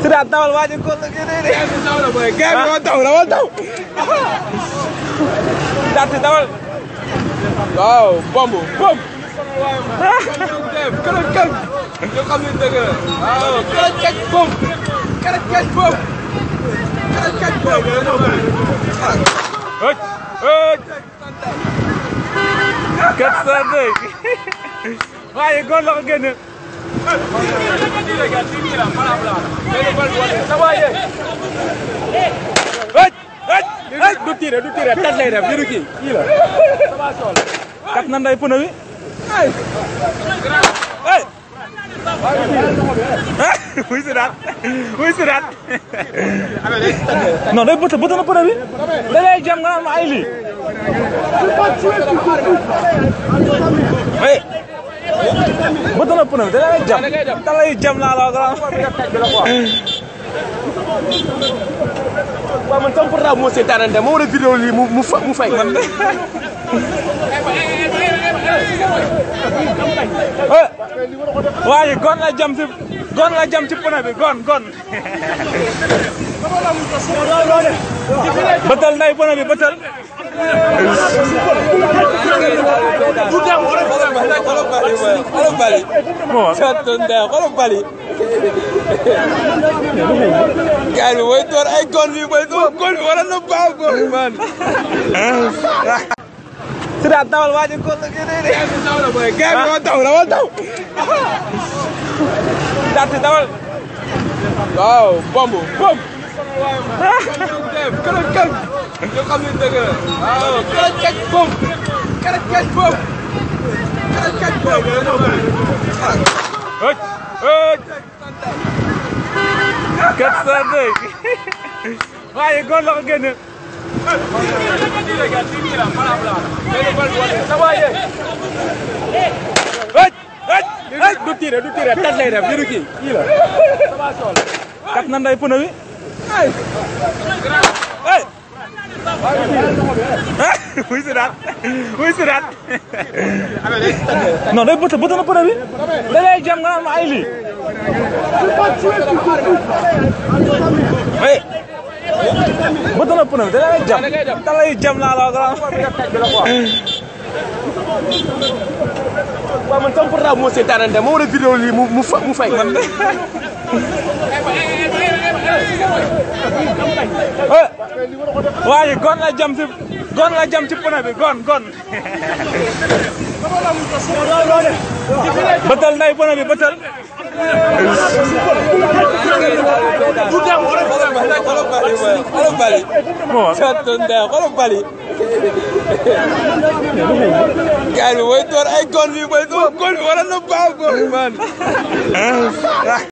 Sida tawal waa ji ko la gënee de. Gars bi moo taw dama taw. Sida tawal. waaw bomb. kërëj kërëj. ñu xam ne dëgg la. waaw kërëj kërëj bomb. kërëj kërëj bomb. kërëj kërëj bomb. waaye góor la ko génne. du tiré tat lay def yu kii la. kat na nday pneu wi. wuy si daat non day bëtt na pneu bi da lay jam nga am ay lii bëtt na pneu bi da lay jam laa la waaw man sama portable moo seetaan de moo war a vidéo lii mu fay waaye gon la jam ci pneu bi gon bëtal nday pneu bi bëtal gaay bi mooy door ay gon bi wala na baaw gon bi man Sida tawal waa ji ko la gënee de. Gars bi moo taw dama taw. Sida tawal. waaw bomb. kërëj kërëj. ñu xam ne dëgg la. waaw kërëj kërëj bomb. kërëj kërëj bomb. kërëj kërëj bomb. waaye góor la ko génne. du tiré tat lay def yu kii la. kat na nday pneu wi. wuy si daat non day bëtt na pneu bi da lay jam nga am ay lii bëtt na pneu bi da lay jam laa la waaw man sama portable moo seetaan de moo war a vidéo lii mu fay waaye gon la jam ci pneu bi gon bëtal nday pneu bi bëtal gaay bi mooy door ay gon bi wala na baaw gon bi man